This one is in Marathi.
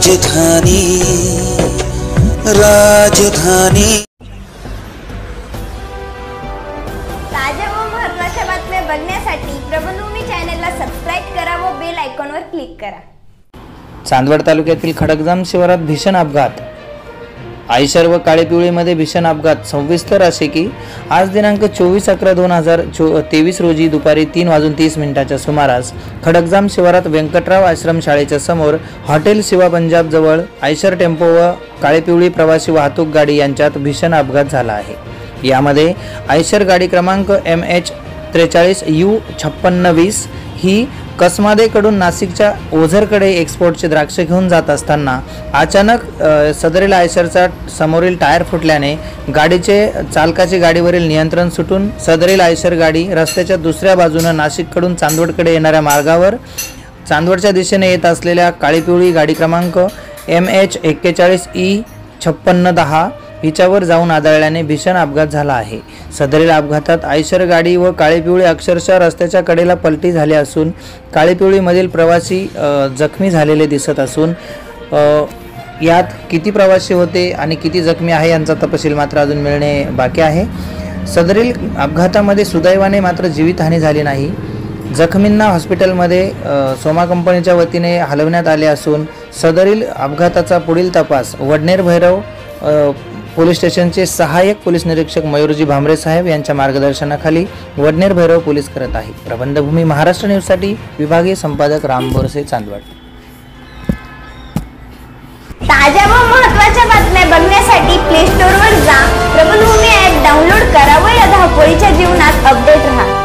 राजधानी राजधानी। ताज्या व महत्त्वाच्या बातम्या बघण्यासाठी प्रबंधभूमी चॅनलला सबस्क्राइब करा व बेल आयकॉनवर क्लिक करा। चांदवड तालुक्यातील खडकजाम शिवारात भीषण अपघात। आयशर व काळेपिवळीमध्ये भीषण अपघात। सविस्तर असे की आज दिनांक 24/11/2023 रोजी दुपारी 3:30 सुमारास खडकजाम शिवारात व्यंकटराव आश्रम शाळेच्या समोर हॉटेल शिवा पंजाब जवळ आयशर टेम्पो व काळेपिवळी प्रवासी वाहतूक गाडी यांच्यात भीषण अपघात झाला आहे। यामध्ये आयशर गाडी क्रमांक MH43U5620 ही कसमादेकडून नाशिकच्या ओझरकडे एक्सपोर्टचे द्राक्ष घेऊन जात असताना अचानक सदरील आयशरचा समोरील टायर फुटल्याने चालकाचे गाडीवरील नियंत्रण सुटून सदरील आयशर गाडी रस्त्याच्या दुसऱ्या बाजूने नाशिककडून चांदवडकडे येणाऱ्या मार्गावर चांदवडच्या दिशेने येत असलेल्या काळीपिवळी गाडी क्रमांक MH41E5610 हिच्यावर जाऊन आदळल्याने भीषण अपघात झाला आहे। सदरील अपघातात आयशर गाडी व काळीपिवळी अक्षरशः रस्त्याच्या कडेला पलटी झाली असून काळीपिवळीमधील प्रवासी जखमी झालेले दिसत असून यात किती प्रवासी होते आणि किती जखमी आहे यांचा तपशील मात्र अजून मिळणे बाकी आहे। सदरील अपघातामध्ये सुदैवाने मात्र जीवितहानी झाली नाही। जखमींना हॉस्पिटलमध्ये सोमा कंपनीच्या वतीने हलवण्यात आले असून सदरील अपघाताचा पुढील तपास वडनेर भैरव पोलीस स्टेशनचे सहाय्यक पोलीस निरीक्षक मयूरजी भामरे साहेब यांच्या मार्गदर्शनाखाली वडनेर भैरव पोलीस करत आहे। प्रबंधभूमी महाराष्ट्र न्यूजसाठी विभागीय संपादक राम बोरसे, चांदवड। ताज्या व महत्त्वाच्या बातम्या बघण्यासाठी प्ले स्टोअरवर जा, प्रबंधभूमी ॲप डाउनलोड करा व या धावपळीच्या जीवनात अपडेट रहा।